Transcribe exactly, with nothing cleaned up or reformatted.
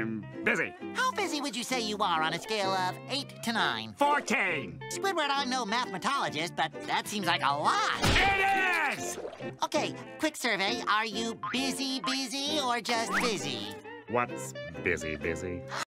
I'm busy. How busy would you say you are on a scale of eight to nine? Fourteen. Squidward, I'm no mathematologist, but that seems like a lot. It is! Okay, quick survey. Are you busy, busy, or just busy? What's busy, busy?